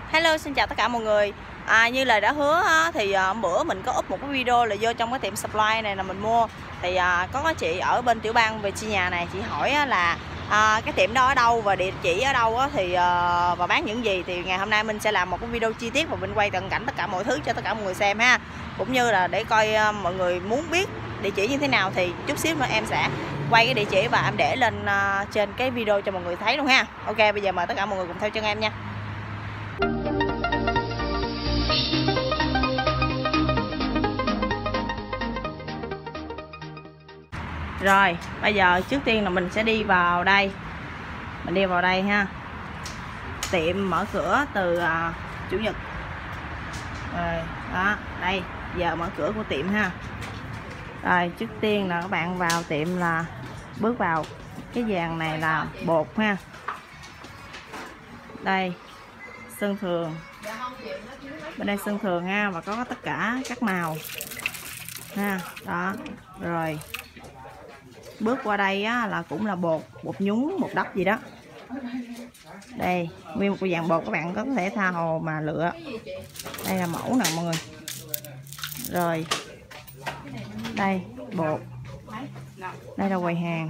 Hello, xin chào tất cả mọi người. Như lời đã hứa thì hôm bữa mình có up một cái video là vô trong cái tiệm supply này là mình mua. Thì có chị ở bên Tiểu Bang Virginia này, chị hỏi là cái tiệm đó ở đâu và địa chỉ ở đâu thì và bán những gì. Thì ngày hôm nay mình sẽ làm một cái video chi tiết và mình quay tận cảnh tất cả mọi thứ cho tất cả mọi người xem ha. Cũng như là để coi mọi người muốn biết địa chỉ như thế nào thì chút xíu nữa em sẽ quay cái địa chỉ và em để lên trên cái video cho mọi người thấy luôn ha. Ok, bây giờ mời tất cả mọi người cùng theo chân em nha. Rồi, bây giờ trước tiên là mình sẽ đi vào đây. Mình đi vào đây ha. Tiệm mở cửa từ Chủ nhật. Rồi, đó, đây, giờ mở cửa của tiệm ha. Rồi, trước tiên là các bạn vào tiệm là bước vào cái dàn này là bột ha. Đây, sơn thường. Bên đây sơn thường ha, và có tất cả các màu ha. Đó, rồi bước qua đây á, là cũng là bột nhúng, bột đắp gì đó. Đây, nguyên một cái dàn bột các bạn có thể tha hồ mà lựa. Đây là mẫu nè mọi người. Rồi, đây, bột. Đây là quầy hàng.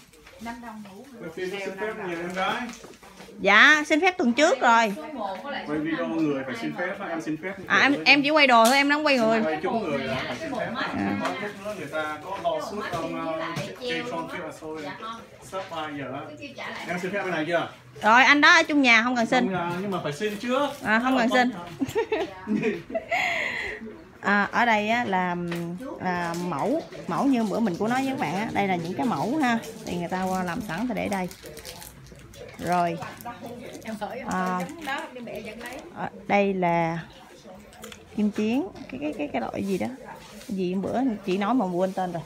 Dạ, xin phép tuần trước rồi. Quay video người phải xin phép, em xin phép. Em chỉ quay đồ thôi, em không quay người. Quay chúng người là phải xin phép. Có lúc nữa người ta có lo suốt trong trong kia là thôi. Sắp 3 giờ. Em xin phép bên này chưa? Rồi, anh đó ở chung nhà không cần xin. Nhưng mà phải xin trước. Không cần xin. Ở đây á, là mẫu như bữa mình cũng nói với các bạn á, đây là những cái mẫu ha, thì người ta qua làm sẵn thì để đây. Rồi đây là kim chiến, cái loại gì đó, cái gì bữa chị nói mà quên tên rồi.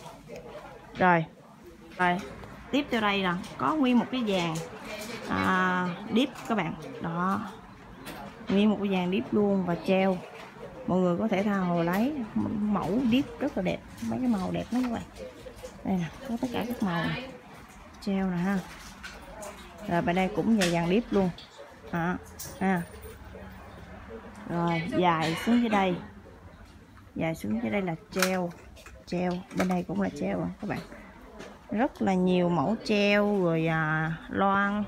Rồi tiếp theo đây là có nguyên một cái dàn dip các bạn, đó, nguyên một cái dàn dip luôn và treo. Mọi người có thể tha hồ lấy mẫu dip rất là đẹp, mấy cái màu đẹp lắm các bạn. Đây nè, có tất cả các màu này. Treo nè ha. Rồi bên đây cũng về dàn dip luôn. Rồi dài xuống dưới đây. Dài xuống dưới đây là treo. Bên đây cũng là treo các bạn. Rất là nhiều mẫu treo rồi loan.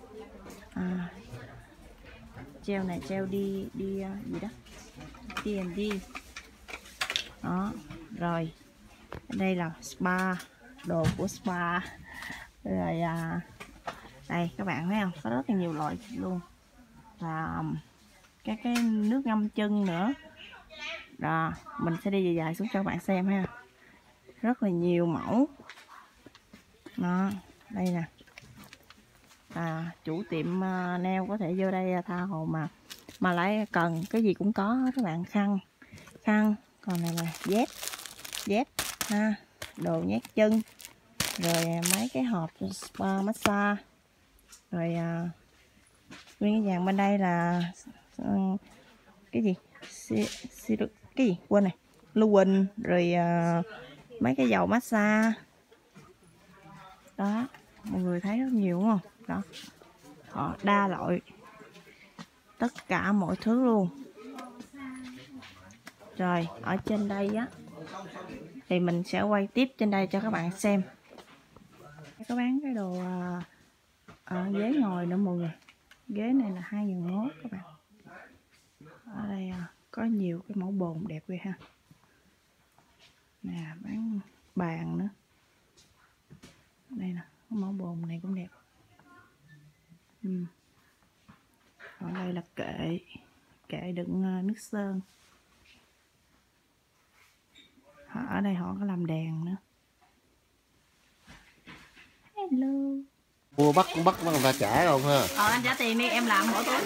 Treo này treo đi gì đó. D&D. Đó, rồi. Đây là spa, đồ của spa. Rồi đây các bạn thấy không, có rất là nhiều loại luôn, và cái nước ngâm chân nữa. Đó, mình sẽ đi dài xuống cho các bạn xem ha, rất là nhiều mẫu. Đó, đây nè, chủ tiệm nail có thể vô đây tha hồ mà lại cần cái gì cũng có các bạn. Khăn, còn này là dép ha, đồ nhét chân, rồi mấy cái hộp spa massage. Rồi nguyên cái dàn bên đây là cái gì cái gì quên này, lưu huỳnh, rồi mấy cái dầu massage đó, mọi người thấy rất nhiều đúng không? Đó, họ đa loại tất cả mọi thứ luôn. Rồi ở trên đây á thì mình sẽ quay tiếp trên đây cho các bạn xem. Có bán cái đồ ghế ngồi nữa mọi người. Ghế này là 2.001 các bạn. Ở đây có nhiều cái mẫu bồn đẹp ghê ha. Nè, bán bàn nữa. Đây nè, cái mẫu bồn này cũng đẹp. Còn đây là kệ đựng nước sơn. Ở đây họ có làm đèn nữa. Hello. Mua bắt người ta trả không ha? Anh trả tiền đi, em làm mỗi tối.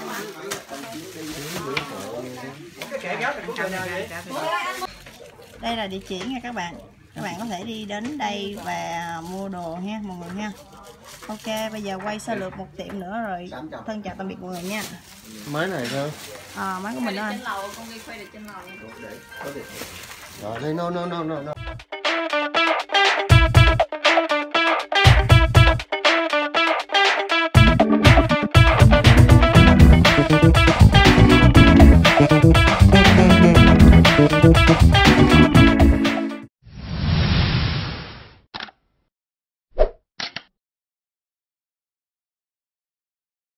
Đây là địa chỉ nha các bạn. Các bạn có thể đi đến đây và mua đồ ha mọi người ha. Ok, bây giờ quay sơ lược một tiệm nữa rồi. Thân chào tạm biệt mọi người nha. Máy này thôi. Máy của mình đó anh. Rồi đây no. Bye.